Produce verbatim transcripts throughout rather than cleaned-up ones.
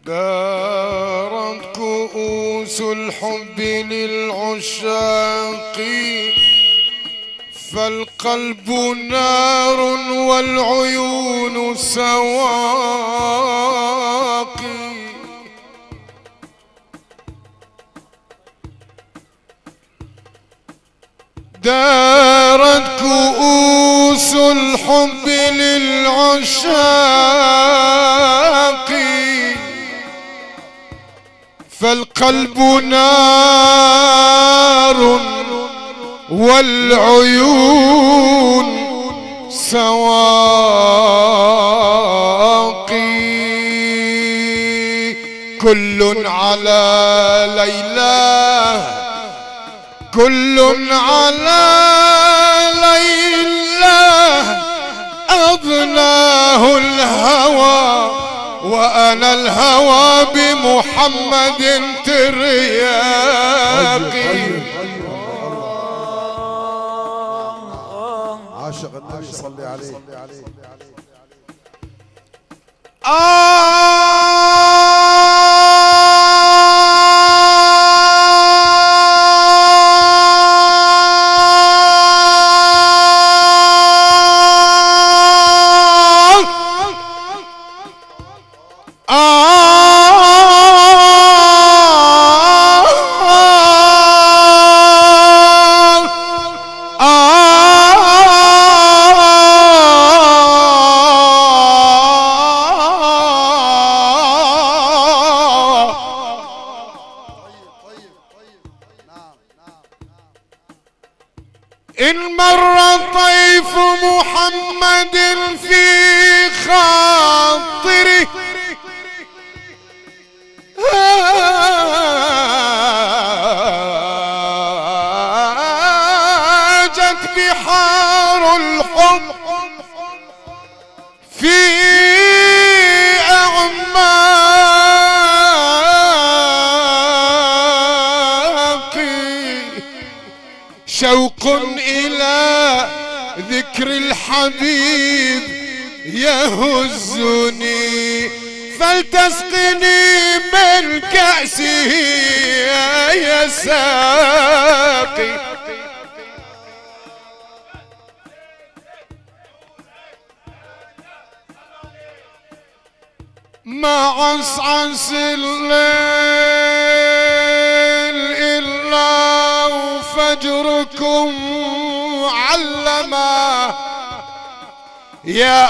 دارت كؤوس الحب للعشاق فالقلب نار والعيون سواقي. دارت كؤوس الحب للعشاق فالقلب نار والعيون سواقي. كل على ليلى كل على ليلى أضناه الهوى وأنا الهوى بمحمد ترياقي. عاشق النبي صلي عليه. إن مر طيف محمد في خاطري هاجت بحار الحب في أعماقي. شوق إلى ذكر الحبيب يهزني فلتسقني من كأسه يا ساقي. ما عصعص الليل إلا وفجركم علما يا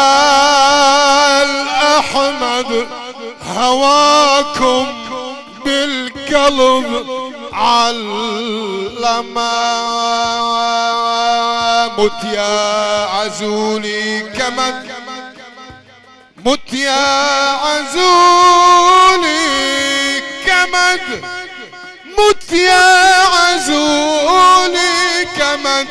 آل أحمد هواكم بالقلب علما. مت يا عزولي كمن مت يا عزولي كمد مت يا عزولي كمد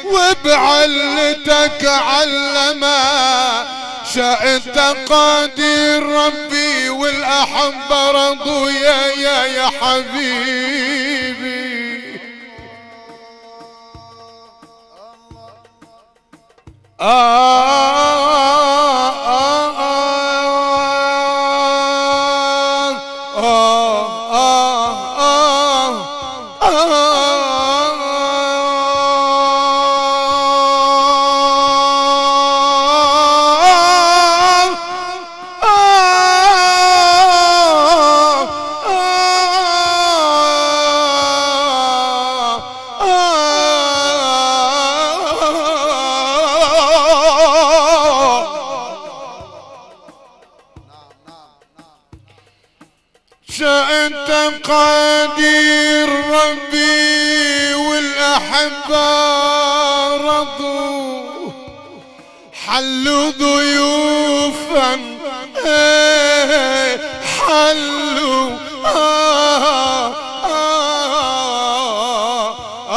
وبعلتك علما. شاء تقادير ربي والأحبة رضوا يا يا يا حبيبي. آه شأنت قدير ربي والأحبة رضوا حلوا ضيوفا حلوا آه آه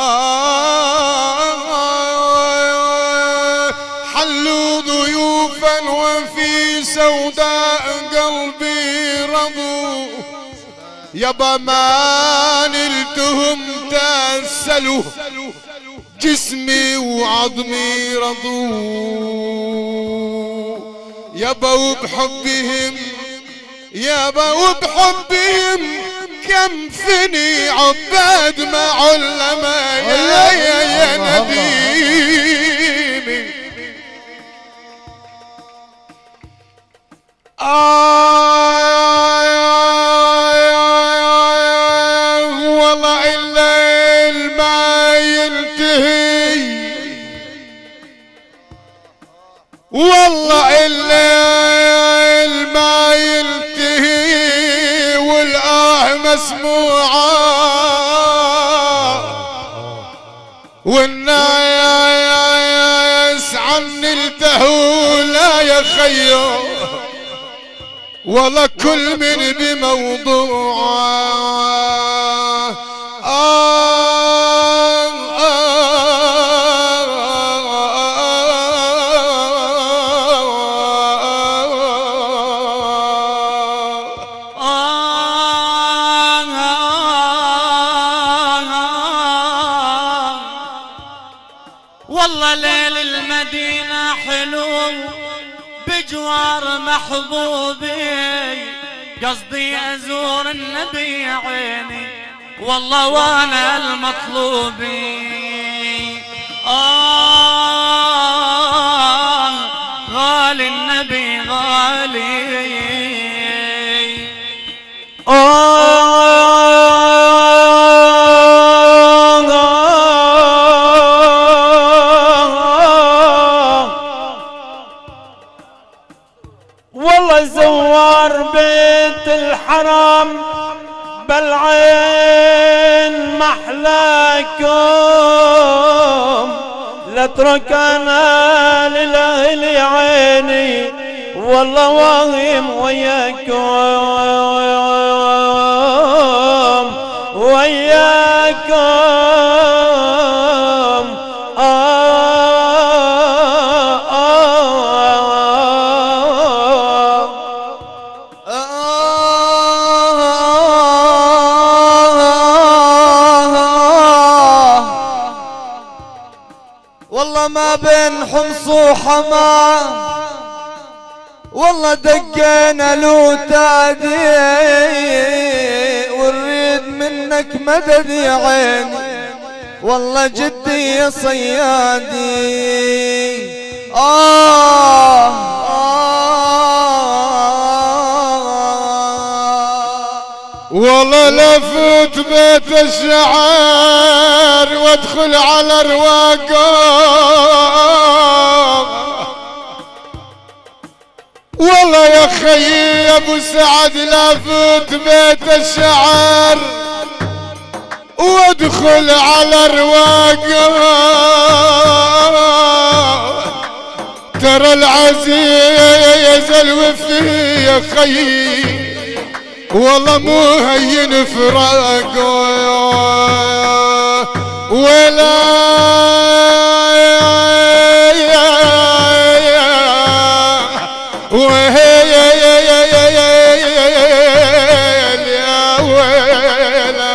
آه حلوا ضيوفا وفي سوداء قلبي رضوا. يابا ما نلتهم تسلوا جسمي وعظمي رضوا. يابا وبحبهم يابا وبحبهم كم فني عباد ما علما يا يا يا نديمي. آه والله الليل ما ينتهي، والله الليل ما ينتهي والآه مسموعة والناس عني التهو لا يا خيو، والله كل من بموضوعه. والله ليل المدينة حلو بجوار محبوبي، قصدي أزور النبي عيني والله وانا المطلوبي. آه غالي النبي غالي. آه والله زوار بيت الحرام بالعين محلاكم، لاتركنا للاهل عيني والله واهم وياكم وياكم. آه والله ما بين حمص وحماه والله دقينا له تادي ونريد منك مدد يا عيني والله جدي يا صيادي. آه آه والله لفت بيت الشعر وادخل على رواقه، والله يا خيي يا ابو سعد لفت بيت الشعر وادخل على رواقه، ترى العزيز الوفي يا خيي والله مو هين فراقه ولا وهي يا يا يا يا يا ويلا.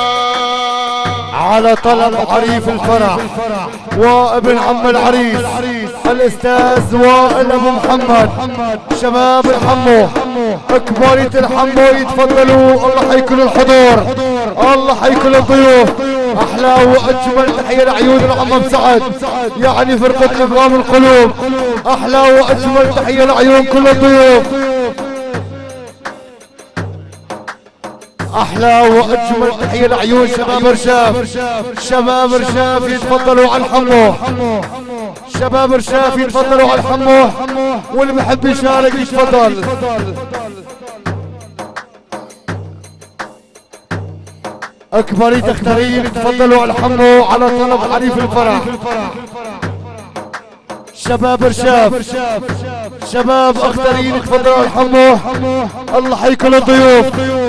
على طلب عريف الفرح وابن عم العريس الاستاذ وائل ابو محمد، شباب الحمو اكبرية الحمو يتفضلوا، الله حيكون الحضور، الله حيكون الضيوف. احلى واجمل تحيه لعيون العم سعد يعني فرقه ابرام القلوب، احلى واجمل تحيه لعيون كل الضيوف، احلى واجمل تحيه لعيون شباب رشاف. شباب رشاف يتفضلوا على الحمو، شباب رشاف يتفضلوا على الحمو، واللي بحب يشارك يتفضل. اكبرية اختارين يتفضلوا على الحمو على طلب حريف الفرح. شباب رشاف شباب اختارين يتفضلوا على الحمو، الله حيكون الضيوف.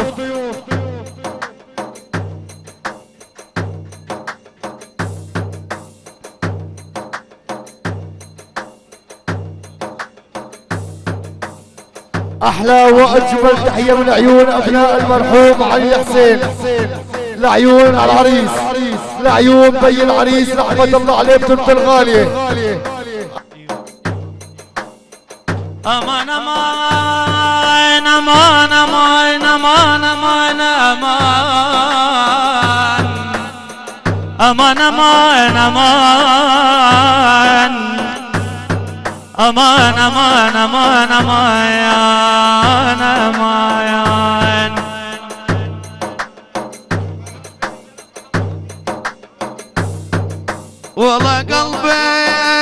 احلى واجمل تحيه من عيون ابناء المرحوم علي حسين، لعيون العريس، لعيون بي العريس رحمه الله عليه بنت الغاليه. امان امان امان امان امان امان امان امان امان امان امان امان امان امان امان. والله قلبي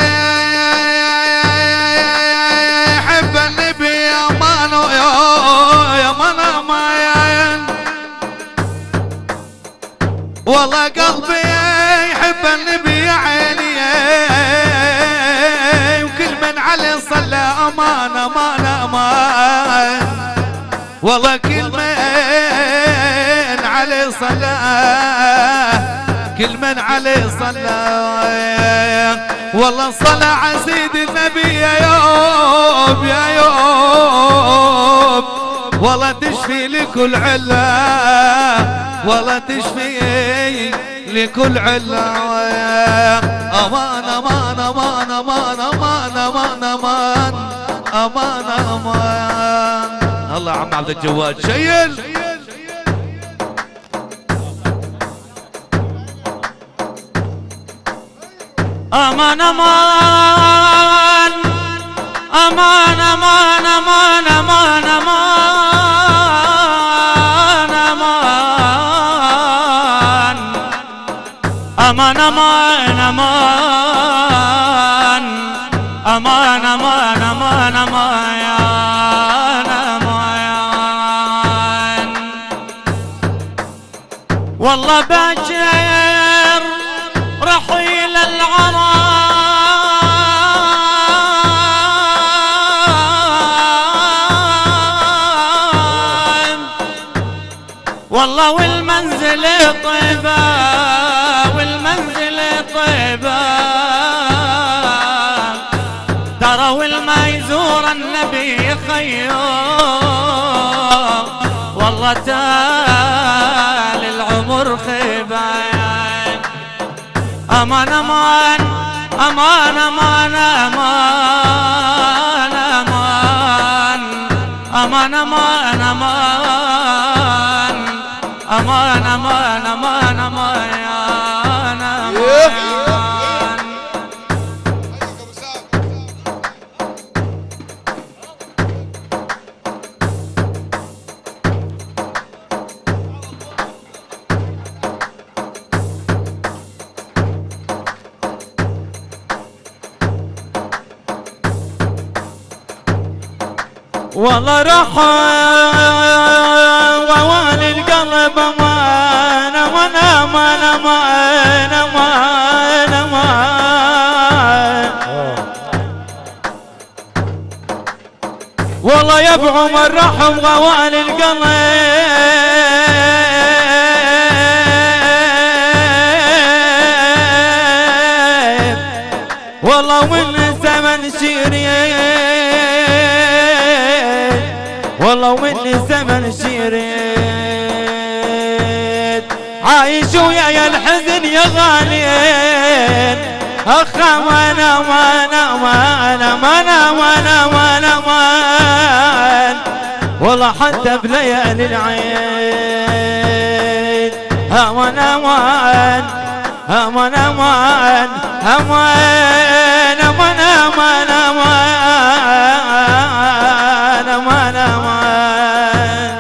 يحب النبي يا مان يا مان امان. والله قلبي يحب النبي يا عيني وكل من عليه صلى امان امان امان. والله كل من عليه صلى كل من عليه صلى والله صلى على سيد النبي يا يوب يا يوب. والله تشفي لكل عله والله تشفي لكل عله. امان امان امان امان امان امان امان امان امان. الله يا عم عبد الجواد شيل. امان امان امان امان امان امان امان امان امان امان امان امان امان امان. والله باكر رحيل العرام. والله والمنزل طيبة والمنزل طيبة ترى والما يزور النبي خيوم. والله تالي العمر خيبة. امان امان امان امان امان امان امان امان امان امان امان امان امان. والله راح ووالي القلب امان امان امان امان امان امان. والله يا ابو عمر رحم غوالي القلب. والله من زمن شيرين والله من زمن شيرين عايش ويا الحزن يا غالين. اخ امان امان امان امان امان امان امان. والله حتى بليالي العين امان امان امان امان امان امان امان امان امان امان.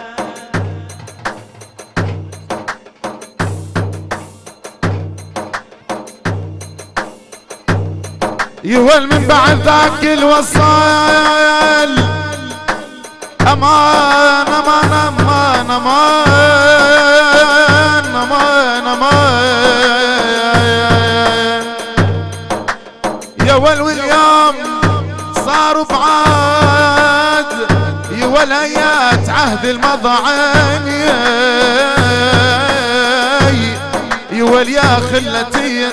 يهول من بعد ذاك الوصال امان امان امان امان امان امان. يا ول واليوم صاروا بعاد يا ولايات عهد المضاعين يا ول يا خلتي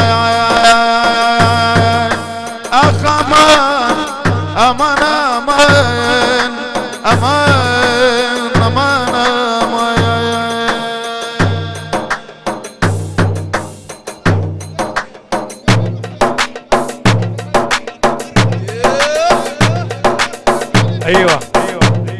نعاين. اخ امان امان امان امان امان امان. ايوه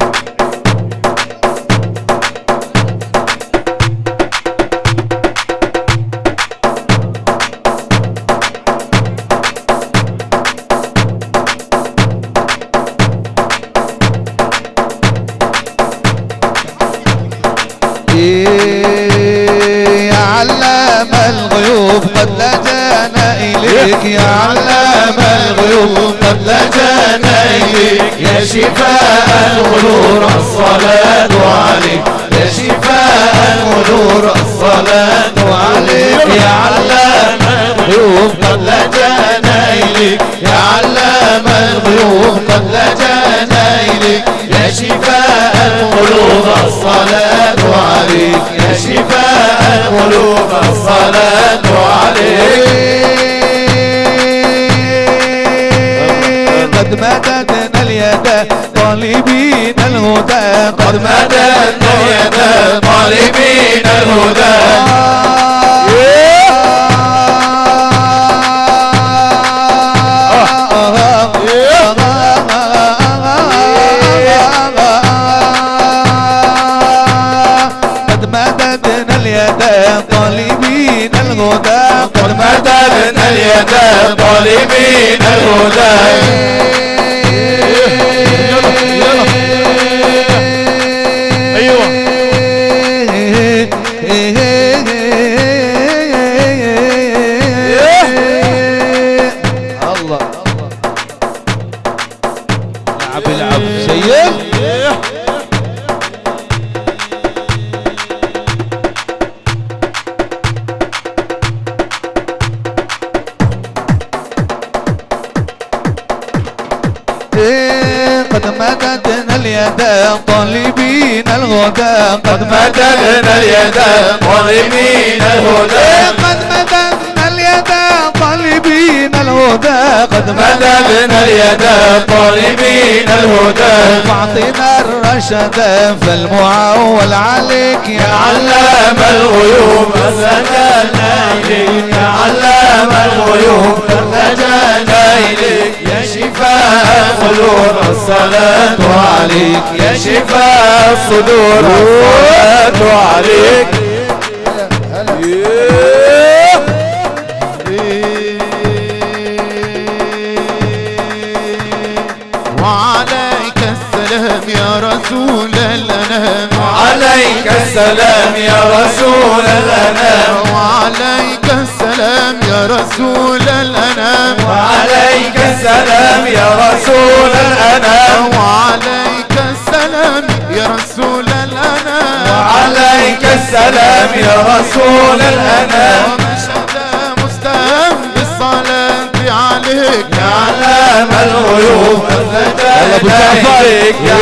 علام الغيوب قد لجانا إليك يا علام الغيوب قد لجانا إليك يا شفاء الغيور الصلاة عليك يا شفاء الغيور الصلاة عليك يا علام الغيوب قد لجانا إليك يا علام الغيوب قد لجانا إليك يا شفاء القلوب الصلاة عليك يا شفاء القلوب الصلاة عليك قد مددنا اليد طالبين الهدى قد مددنا اليد طالبين الهدى طالبين الهدى قد مددنا اليد طالبين الهدى ايوه الله لعب العب سيد قد مددنا اليد طالبين الهدى قد مددنا اليد طالبين الهدى قد مددنا اليد طالبين الهدى قد مددنا اليد طالبين الهدى فاعطنا الرشد فالمعول عليك يا علام الغيوب لجانا إليك يا علام الغيوب لجانا إليك يا شفاء الصدور الصلاة عليك يا شفاء الصدور الصلاة عليك وعليك السلام يا رسول الأنام وعليك السلام يا رسول الأنام وعليك السلام يا رسول الأنام وعليك السلام يا رسول الأنام وعليك السلام يا رسول الأنام وعليك السلام يا رسول الأنام ومشهد مستهم بالصلاة عليك يا علام الغيوب لجانا إليك يا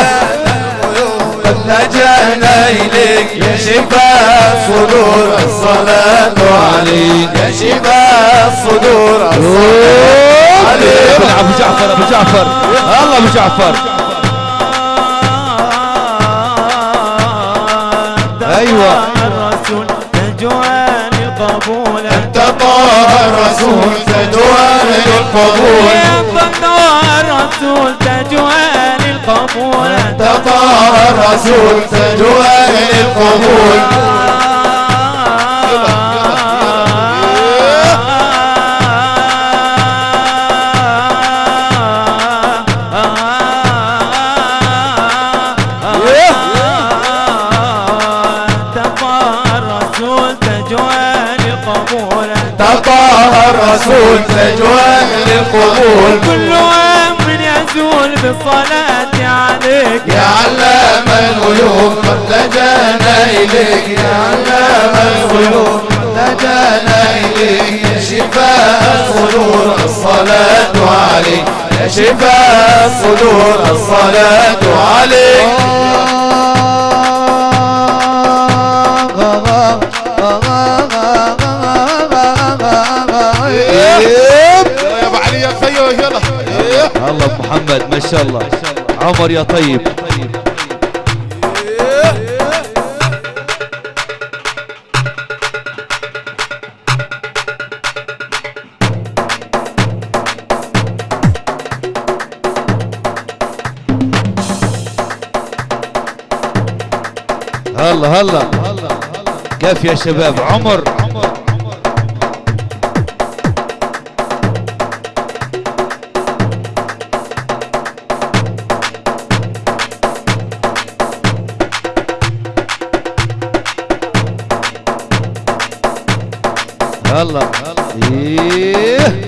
لجانا إليك يا شفاء صدور الصلاة عليك يا شفاء صدور الصلاة عليك ابو جعفر ابو جعفر الله ابو جعفر ايوه الرسول تجوان القبول انت طه الرسول تجوان القبول انت طه الرسول تجوان القبول انت طه الرسول تجوان القبول طه الرسول تجوان القبول كل امر يزول بالصلاة عليك يا علام الغيوب قد لجانا إليك يا علام الغيوب قد لجانا إليك يا شفاء الصدور الصلاة عليك يا شفاء الصدور الصلاة عليك يا ابو علي يا خيو يلا الله ابو محمد ما شاء الله عمر يا طيب هلا هلا كيف يا شباب عمر الله إيه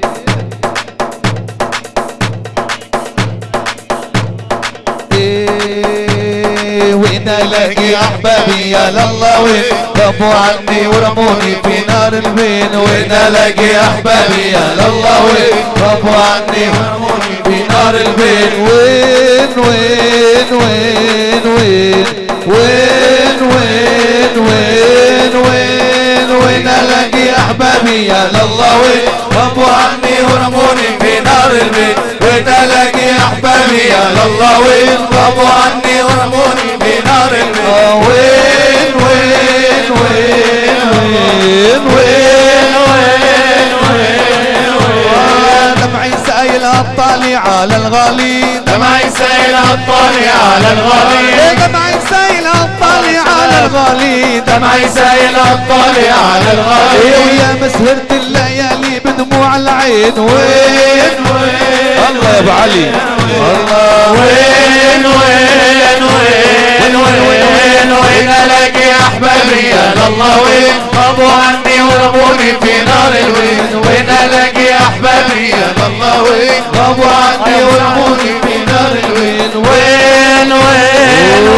وين الاقي احبابي يا لله وين رموا عني ورموني في نار البين وين الاقي احبابي يا لله وين رموا عني ورموني في نار البين وين وين وين وين وين وين وين وين وين الاقي احبابي يا لله وين رموا عني ورموني في نار البين وين الاقي احبابي يا لله وين رموا عني ورموني في نار البين وين وين وين وين وين وين وين دمعي سايل الطالي على الغالي دمعي سايل الطالي على الغالي دمعي سايل الطالي على الغالي دمعي سايل الطالي على الغالي ويا مسهرة الليالي بدموع العين وين وين الله يا ابو علي الله وين وين وين وين وين الاقي احبابي يا الله وين رموا عني ورموني في نار الوين وين الاقي احبابي يا الله وين رموا عني ورموني في نار الوين وين وين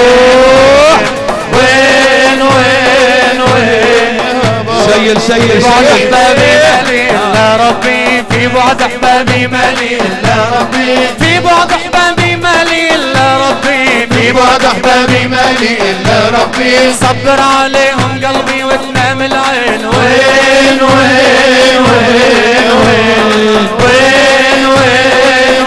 وين وين وين شيل شيل شيل احبابي يا ربي في بعد احبابي مالي يا ربي في بعد احبابي مالي يا ربي في بعد احبابي مالي الا ربي صبر عليهم قلبي وتنام العين وين وين وين وين وين وين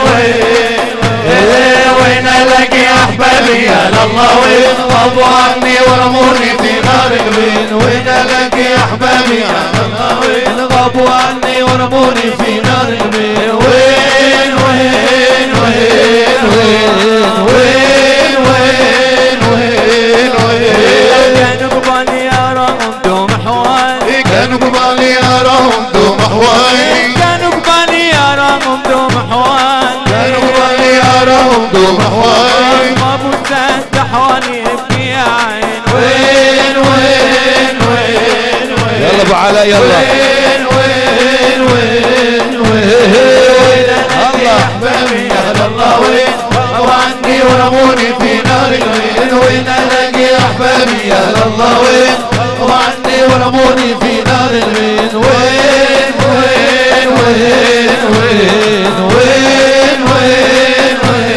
وين وين الاقي احبابي يا الله وين غابوا عني ورموني في نار الوين وين الاقي احبابي يا الله وين غابوا عني ورموني في نار الوين وين وين وين وين وين وين وين وين كانوا قبالي يراهم دوم حوالي كانوا قبالي يراهم دوم حوالي كانوا قبالي يراهم دوم حوالي كانوا قبالي يراهم دوم حوالي ما بوزت حوالي يبكي يا عين وين وين وين وين يلا ابو علاء يلا وين وين وين وين الله احبابي يا الله وين رموا عني ورموني في نار الوين وين الاقي احبابي يا الله وين رموا عني ورموني في نار الوين وين وين وين وين وين وين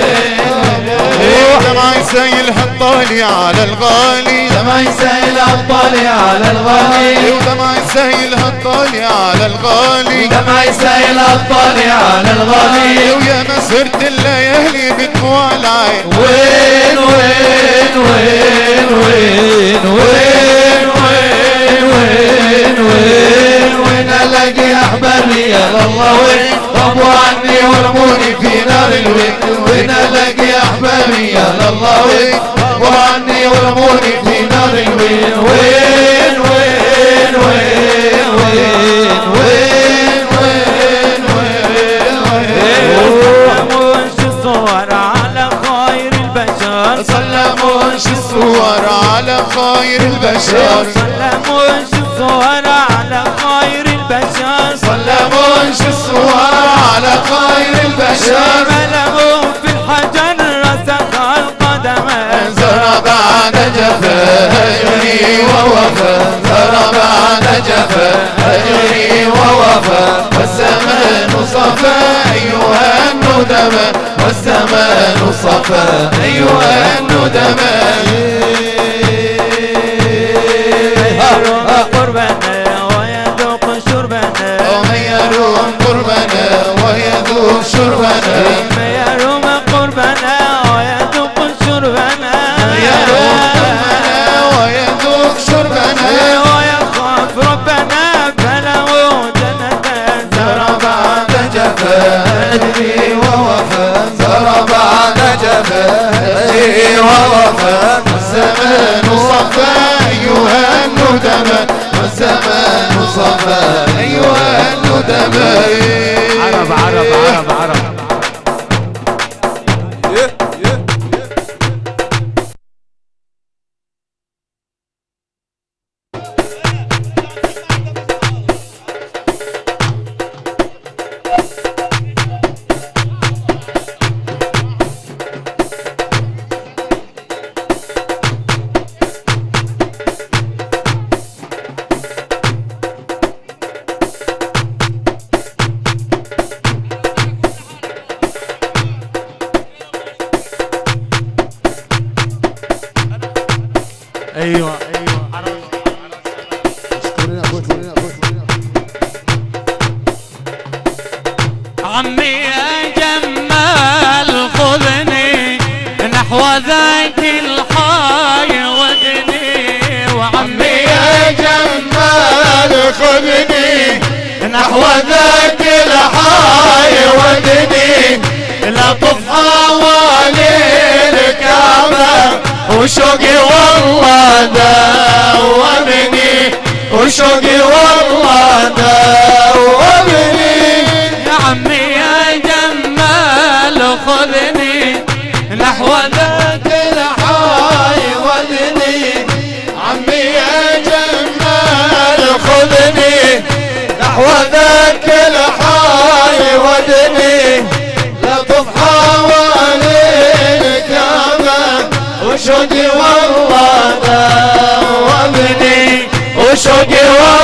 وين دمعي سايل هالطالي على الغالي دمعي سايل هالطالي على الغالي ودمعي سايل هالطالي على الغالي دمعي سايل هالطالي على الغالي ويا مسهرة الليالي بدموع العين وين وين وين وين وين وين وين وين وين الاقي احبابي يا الله وين رموا عني ورموني في نار الوين وين الاقي احبابي يا الله وين رموا عني ورموني في نار الوين وين وين وين وين وين وين وين وش الصور على خير البشر سلمونش الصور على خير البشر سلمونش الصور على خير البشر سلمونش الصور على خير البشر ملأوا في الحجر رسخ القدم زرع بعد جفا هجري ووفى زرع بعد جفا هجري ووفى والزمان صفى أيها الندماء والزمان صفى أيها الندماء قربنا ويذوق شربنا ومن يروم قربنا ويذوق شربنا ما يروم قربنا ويذوق شربنا يروم قربنا ويذوق شربنا ويخاف ربنا فله جنة زرع بعد جفا هجري ووفى زرع بعد جفا هجري ووفى والزمان صفى أيها الندماء والزمان صفى أيها الندماء عرب عرب عرب عرب ايوه عمي يا جمال خذني نحو ذاك الحي ودني وعمي يا جمال خذني نحو ذاك الحي ودني لا طفحة وللكعبة وشوقي والله داومني وشوقي والله داومني يا عمي يا جمال خذني نحو ذاك الحي ودني عمي يا جمال خذني نحو ذاك الحي ودني لا تضحى وللكعبة وشوقي والله داومني وشوقي والله